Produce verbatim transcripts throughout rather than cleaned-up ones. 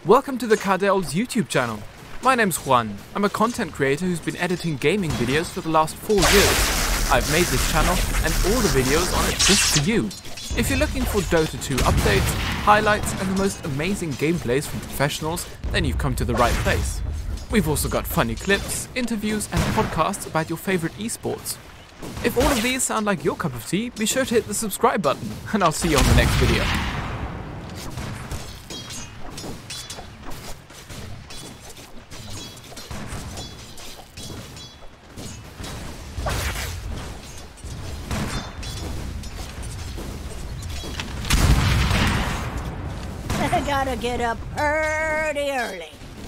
Welcome to the Cardel's YouTube channel. My name's Juan. I'm a content creator who's been editing gaming videos for the last four years. I've made this channel and all the videos on it just for you. If you're looking for Dota two updates, highlights and the most amazing gameplays from professionals, then you've come to the right place. We've also got funny clips, interviews and podcasts about your favorite esports. If all of these sound like your cup of tea, be sure to hit the subscribe button and I'll see you on the next video. I gotta get up pretty early.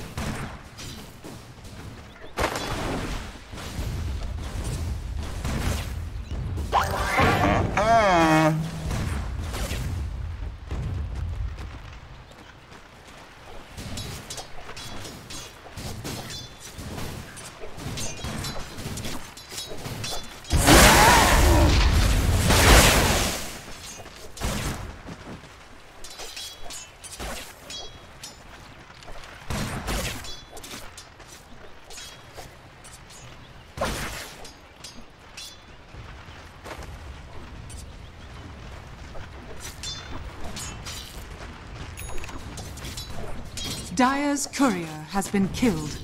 Dire's courier has been killed.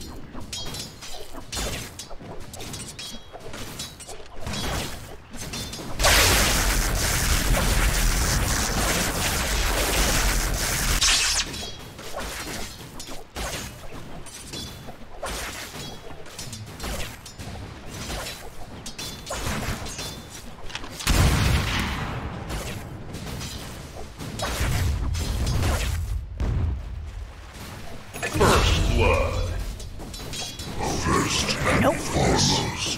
Blood. First and Nope. foremost.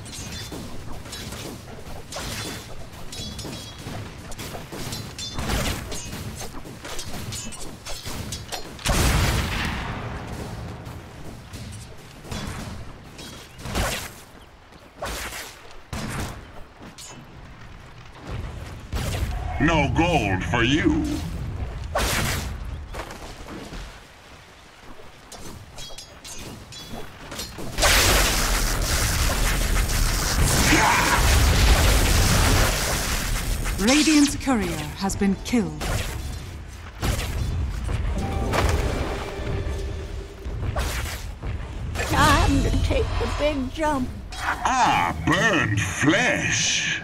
No gold for you. Radiant's courier has been killed. Time to take the big jump. Ah, burned flesh.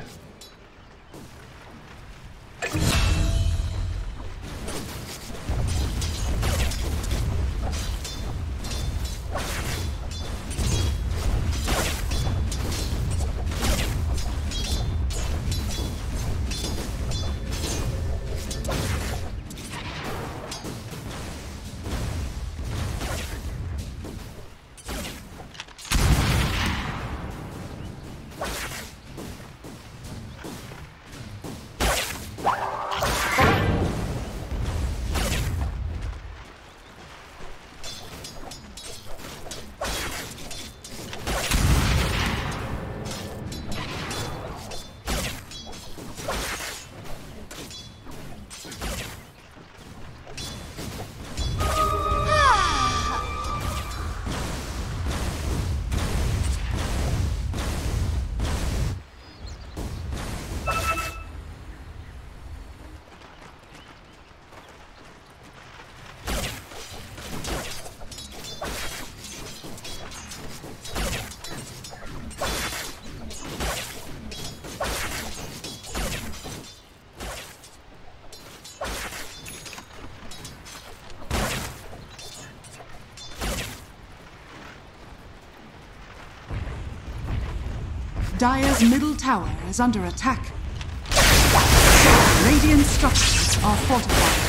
Dire's middle tower is under attack. Radiant structures are fortified.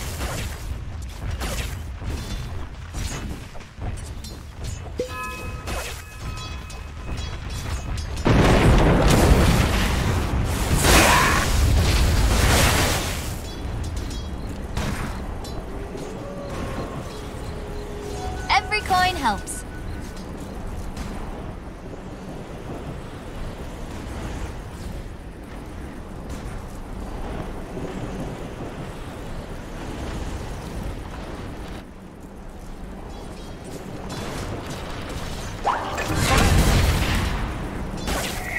Every coin helps.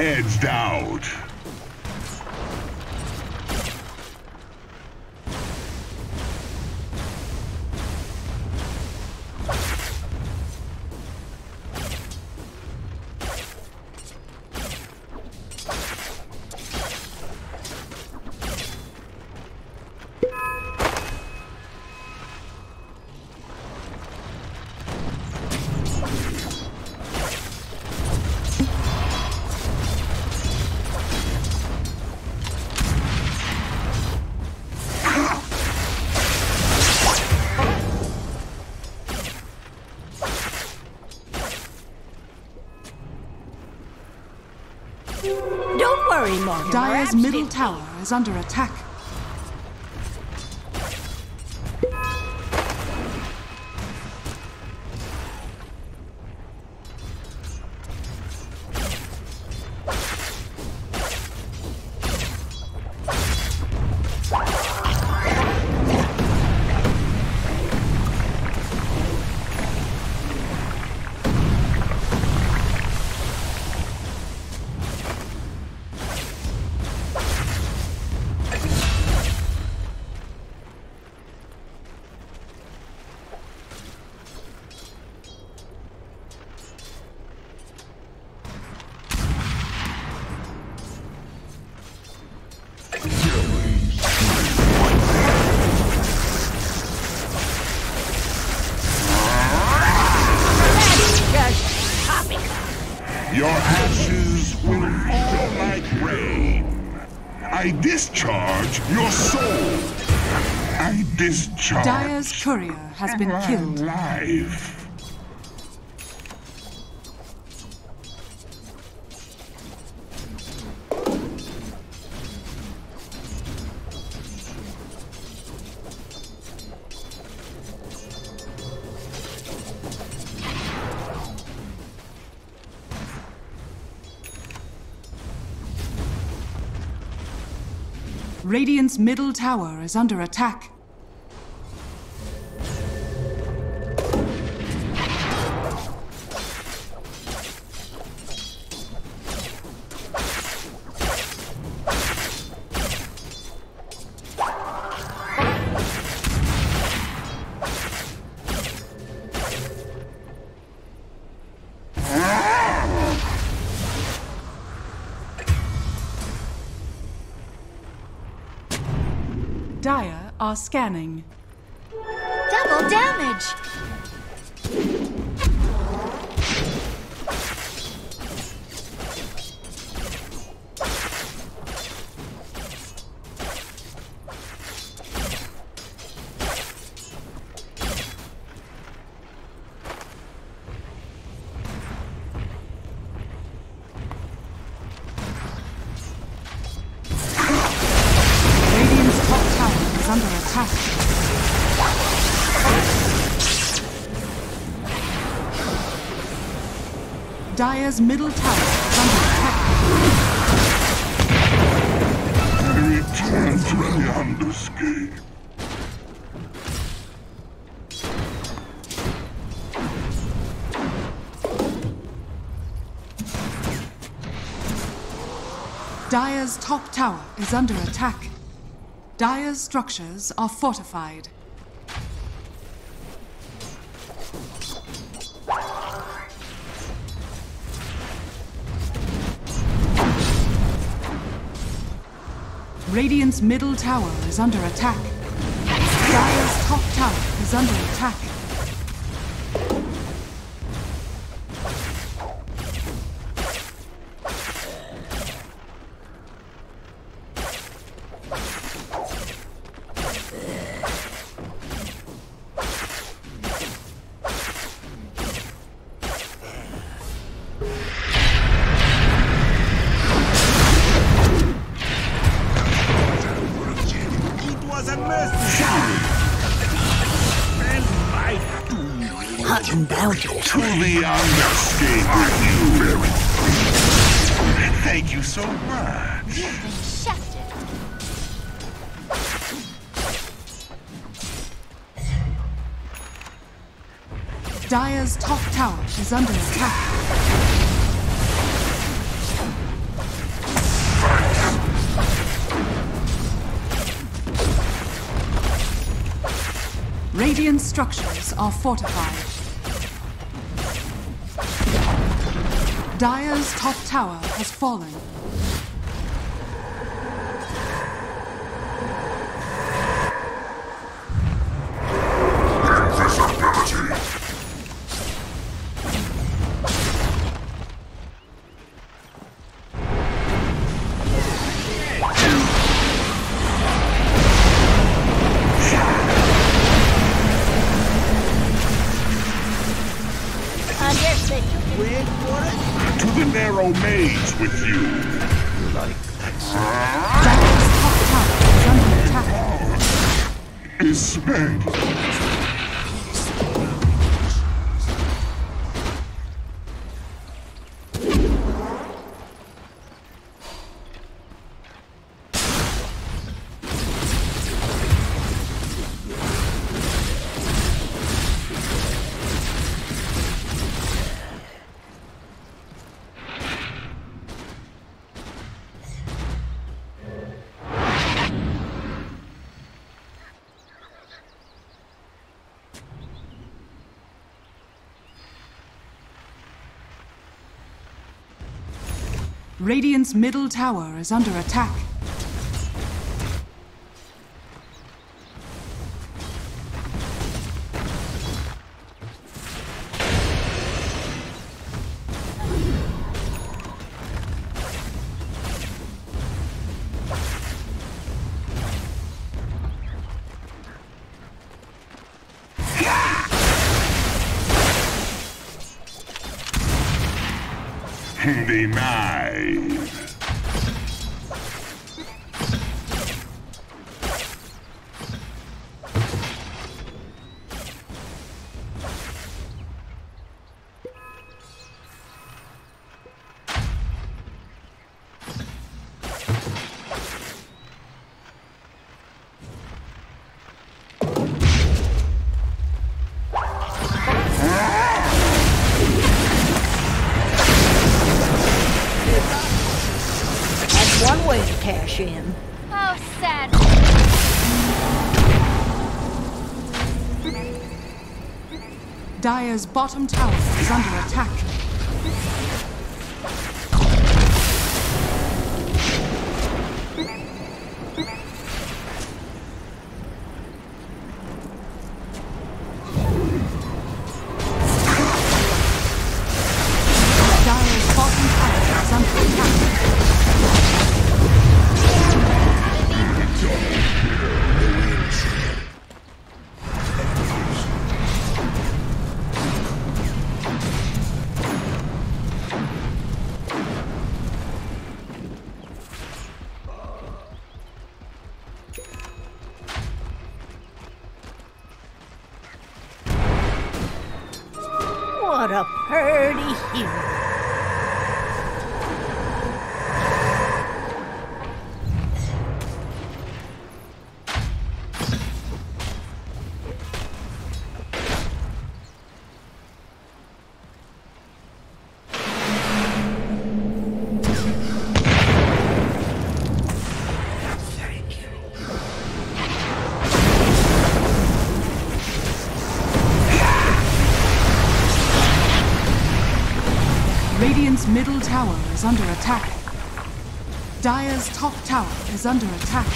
edged out. Don't worry, Mortimer. Dire's middle tower is under attack. Your ashes will fall like rain. I discharge your soul. I discharge. Dire's courier has been killed. Life. Radiant's middle tower is under attack. Dire are scanning. Double damage! Under attack. Dire's middle tower is under attack. Return to the Underscape. Dire's top tower is under attack. Dire's structures are fortified. Radiant's middle tower is under attack. Dire's top tower is under attack. To the Underscape with you. Thank you so much. You've been shafted. Dire's top tower is under attack. Radiant structures are fortified. Dire's top tower has fallen. To the narrow maze with you. Dire's top tower is under attack. Is spent. Radiant's middle tower is under attack. Denied. One way to cash in. Oh, sad. Dire's bottom tower is under attack. Dire's bottom tower is under attack. What a purty hero. Radiant's middle tower is under attack. Dire's top tower is under attack.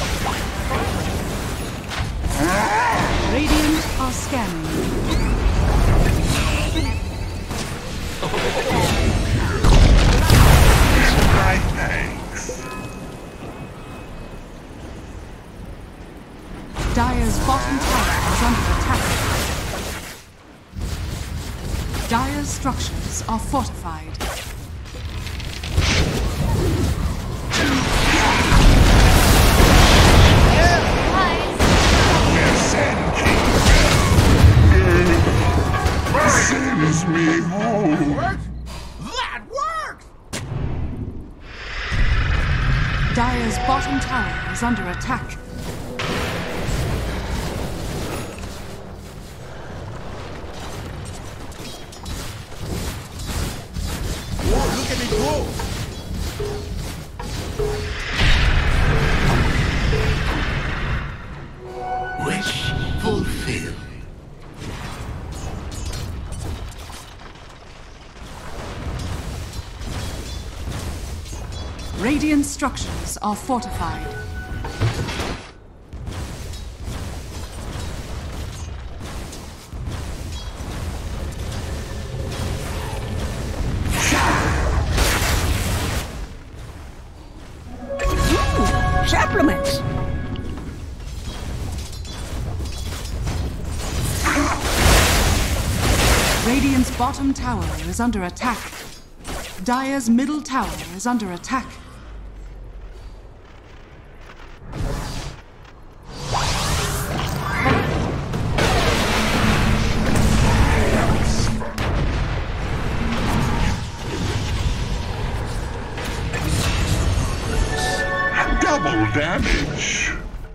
Radiant are scanning. My thanks. Dire's bottom tower is under attack. Dire's structures are fortified. Sends me home. That worked! Dire's bottom tower is under attack. Whoa, look at me go! Wish fulfilled. Radiant structures are fortified. Ooh, supplements. Radiant's bottom tower is under attack. Dire's middle tower is under attack. Double damage.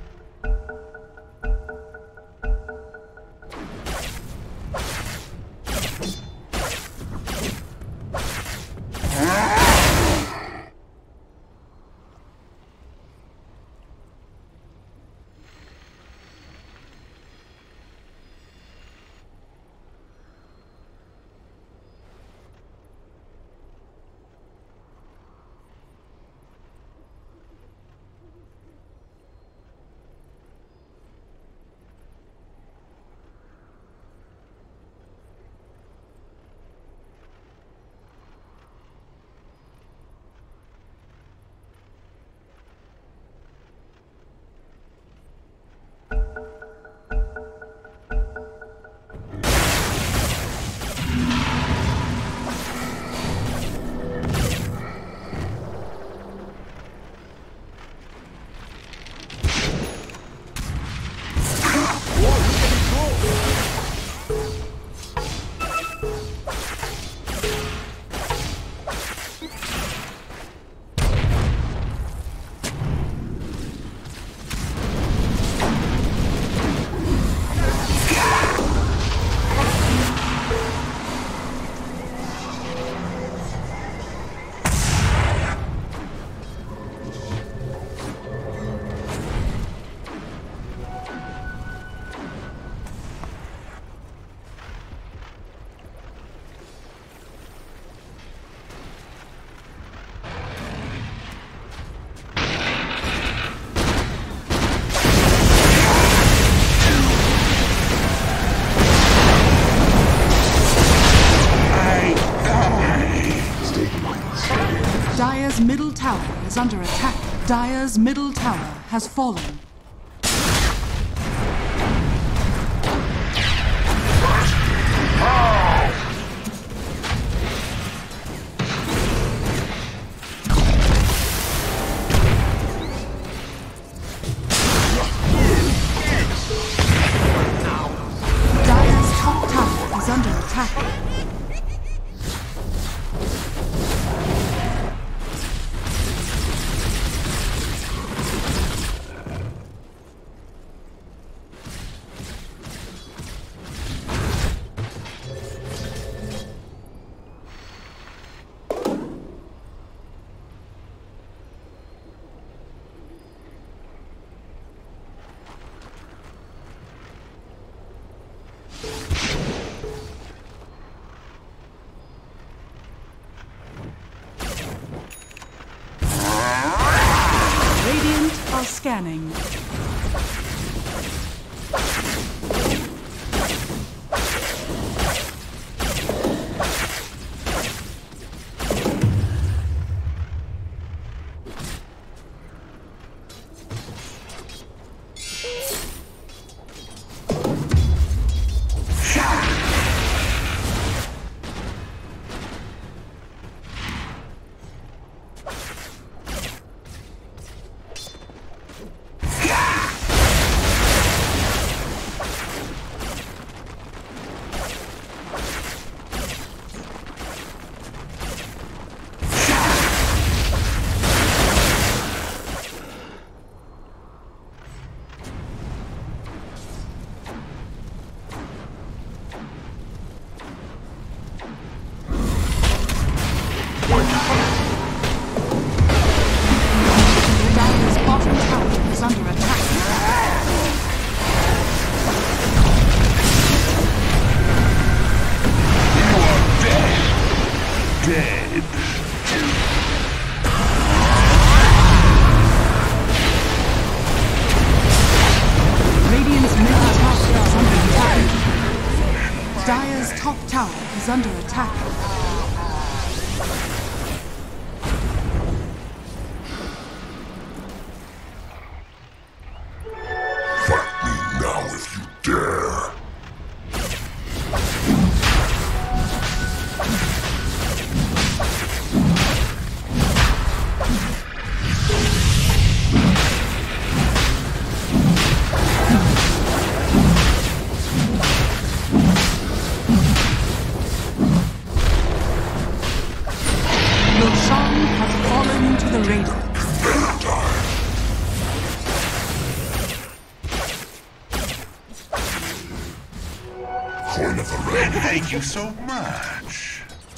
Dire's middle tower is under attack. Dire's middle tower has fallen. Dire's top tower is under attack. Radiant are scanning. Dire's top tower is under attack. Fight me now if you dare. Roshan has fallen to the Radiant. Coin of the realm. Thank you so much.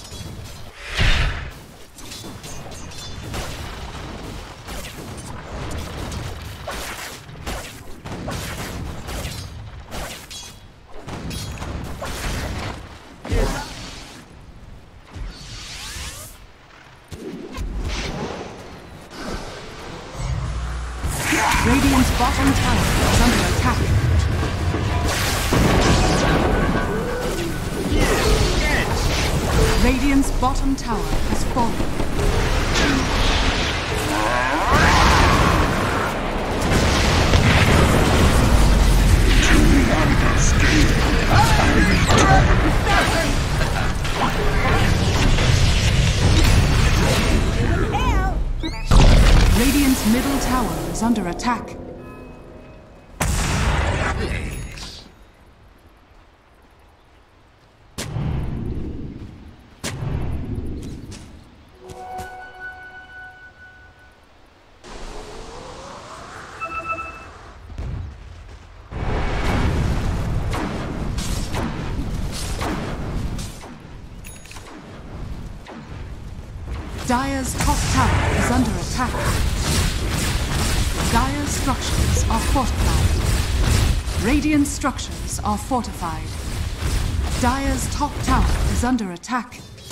Radiant's bottom tower is under attack. Radiant's bottom tower has fallen. Radiant's middle tower is under attack. Dire's top tower is under attack. Dire's structures are fortified. Radiant structures are fortified. Dire's top tower is under attack.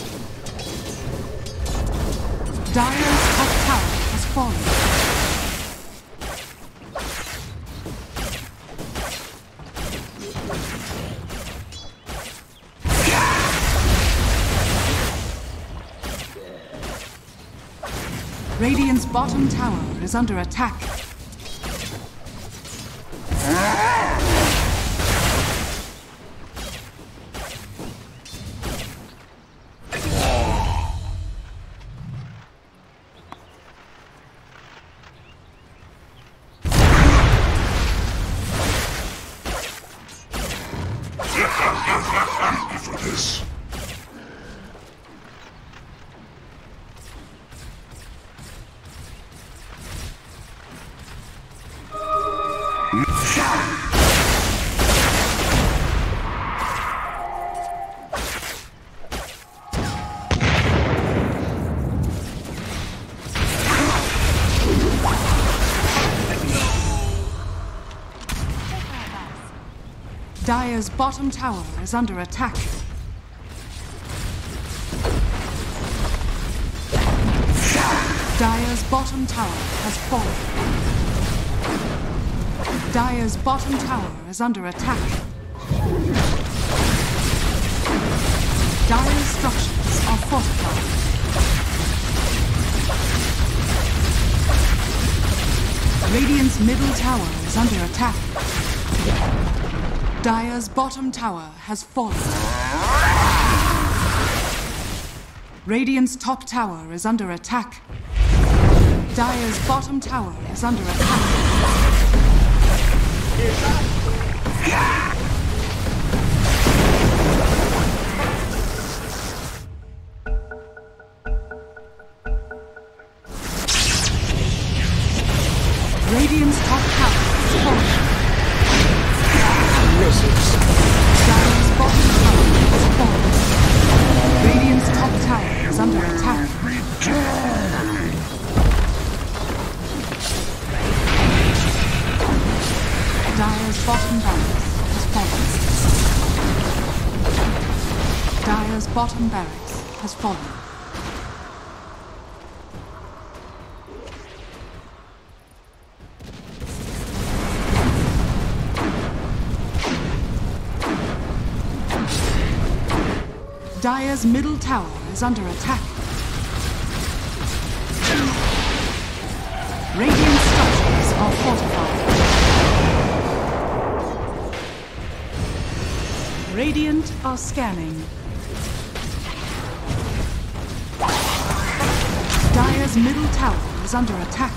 Dire's top tower has fallen. Radiant's bottom tower is under attack. For this. Dire's bottom tower is under attack. Dire's bottom tower has fallen. Dire's bottom tower is under attack. Dire's structures are fortified. Radiant's middle tower is under attack. Dire's bottom tower has fallen. Radiant's top tower is under attack. Dire's bottom tower is under attack. Radiant's top tower is falling. Dire's bottom tower is falling. Radiant's top tower is under attack. Dire's bottom barracks has fallen. Dire's bottom barracks has fallen. Dire's middle tower is under attack. Radiant structures are fortified. Radiant are scanning. Dire's middle tower is under attack.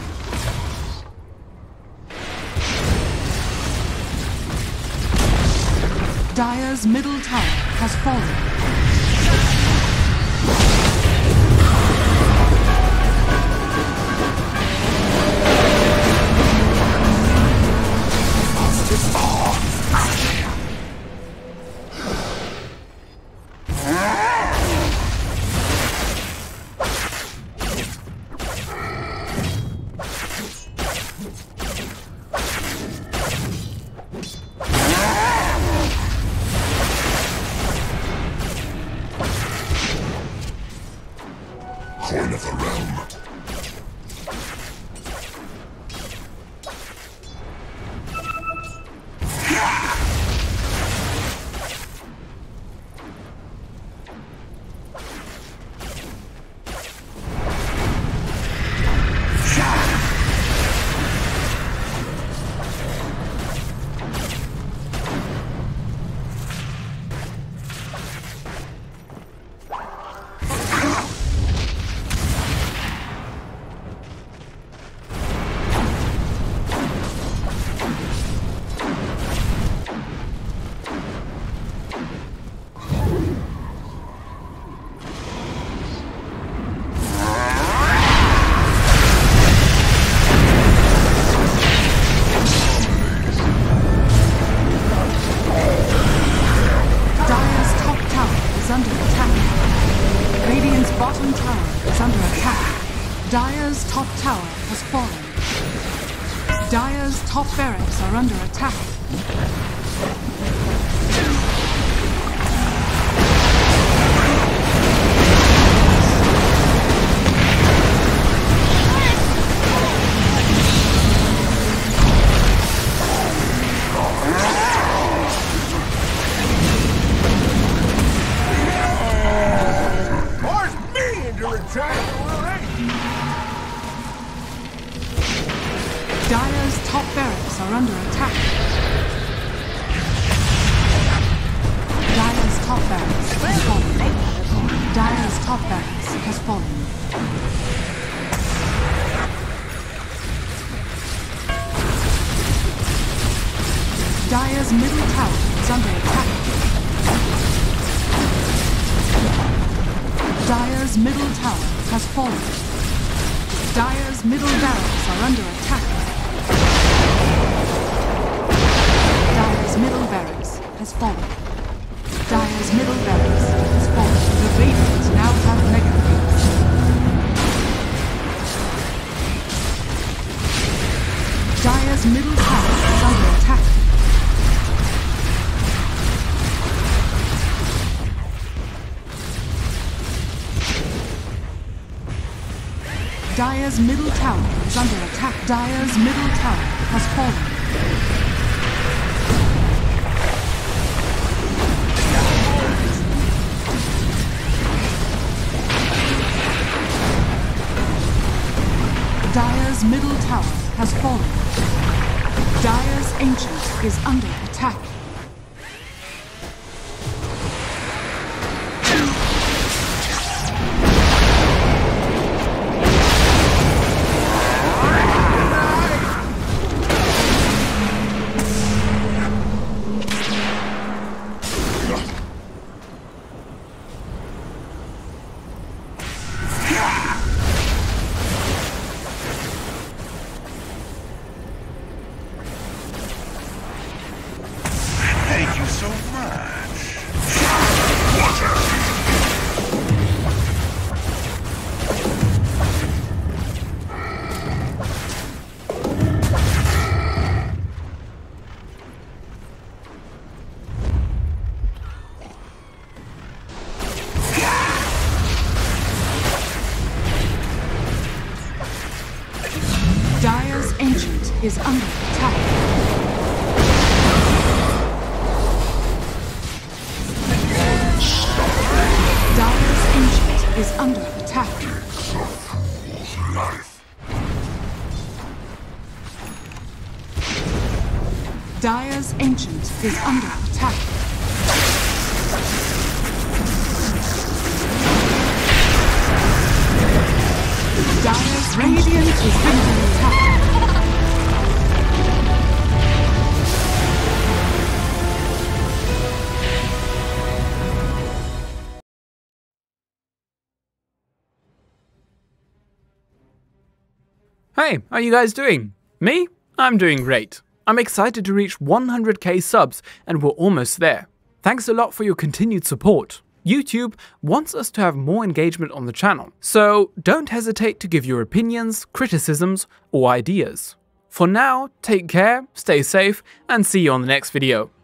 Dire's middle tower has fallen. Coin of the realm. Dire's top tower has fallen. Dire's top barracks are under attack. Force me into attack! Dire's top barracks are under attack. Dire's top barracks has fallen. Dire's top barracks has fallen. Dire's middle tower is under attack. Dire's middle tower has fallen. Dire's middle barracks are under attack. Dire's middle barracks has fallen. Dire's middle barracks has fallen. The Radiant now have mega creeps. Dire's middle tower is under attack. Dire's middle tower is under attack. Dire's middle tower has fallen. Dire's middle tower has fallen. Dire's Ancient is under attack. Thank you so much. Dire's Ancient is under attack. Dire's Ancient is under attack. Dire's Radiant is under attack. Hey, how are you guys doing? Me? I'm doing great. I'm excited to reach one hundred K subs, and we're almost there. Thanks a lot for your continued support. YouTube wants us to have more engagement on the channel, so don't hesitate to give your opinions, criticisms, or ideas. For now, take care, stay safe, and see you on the next video.